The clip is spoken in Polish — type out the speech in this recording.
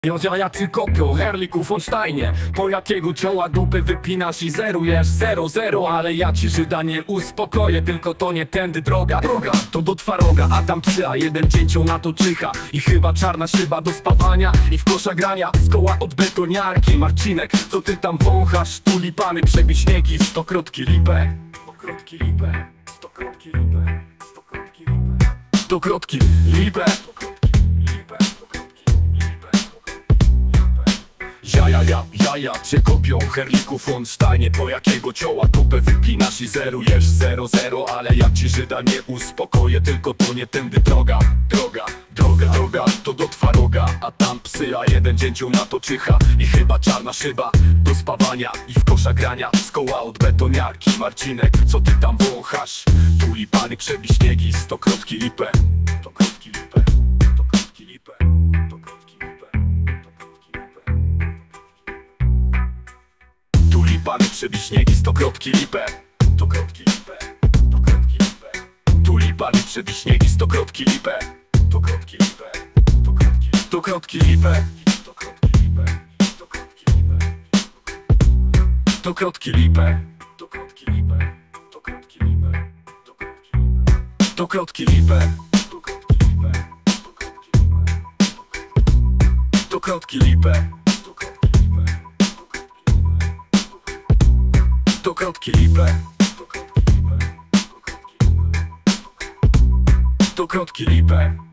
Ja ty kopio, Herliku von Steinie. Po jakiego cioła dupy wypinasz i zerujesz 0-0. Ale ja ci Żyda nie uspokoję, tylko to nie tędy droga. To do twaroga, a tam psy, a jeden dziecią na to czyha. I chyba czarna szyba do spawania i w kosza grania. Z koła od betoniarki, Marcinek, co ty tam wąchasz? Tulipany, przebiśniegi, stokrotki lipę. Stokrotki lipę, stokrotki lipę, stokrotki lipę, stokrotki lipę. Ja cię kopią, Herliku von Steinie. Po jakiego cioła dupę wypinasz i zerujesz 0-0. Ale ja ci Żyda nie uspokoję, tylko to nie tędy droga. Droga, to do twaroga, a tam psy, a jeden dzięcioł na to czyha. I chyba czarna szyba do spawania i w kosza grania. Z koła od betoniarki, Marcinek, co ty tam wąchasz? Tulipany, przebiśniegi, stokrotki lipę. Stokrotki lipę, stokrotki lipę, stokrotki lipę, stokrotki lipę. Tulipany, przebiśniegi, stokrotki lipę. Stokrotki lipę, stokrotki lipę. Tulipany, przebiśniegi, stokrotki lipę. Stokrotki lipę, stokrotki lipę, stokrotki lipę, stokrotki lipę, stokrotki lipę, stokrotki lipę, stokrotki lipę, stokrotki lipę, stokrotki lipę, stokrotki lipę, stokrotki lipę.